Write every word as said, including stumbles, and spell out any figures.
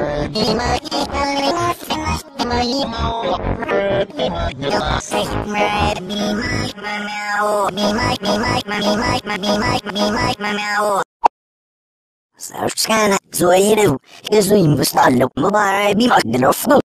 Sarskana, Zoeiro, Exuim, Vestalo, Mobile, Bimak, the Lofno.